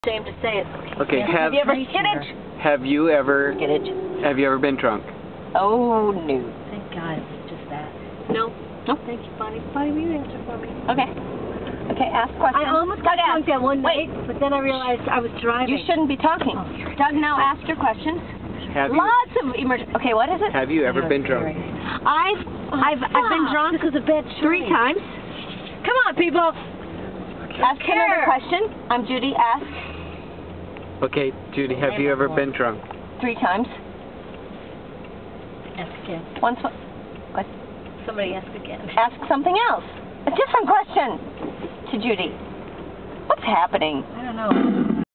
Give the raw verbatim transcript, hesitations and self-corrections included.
Ashamed to say it. Okay, Yeah. have, Have you ever skidded? have you ever Skidded. have you ever been drunk? Oh no. Thank God it's just that. No. No. Thank you, Bonnie. Bonnie, will you answer for me? Okay. Okay, ask questions. I almost got Doug, drunk that one Wait. night, but then I realized I was driving. You shouldn't be talking. Oh, you're Doug, now ask your questions. Have you Lots of emergency. Okay, what is it? have you ever been drunk? I've I've I've been Stop. drunk This is a bad three choice. times. Come on, people. Ask care. another question. I'm Judy. Ask Okay, Judy, have you ever been drunk? three times. Ask again. Once. What? Somebody ask again. Ask something else. A different question to Judy. What's happening? I don't know.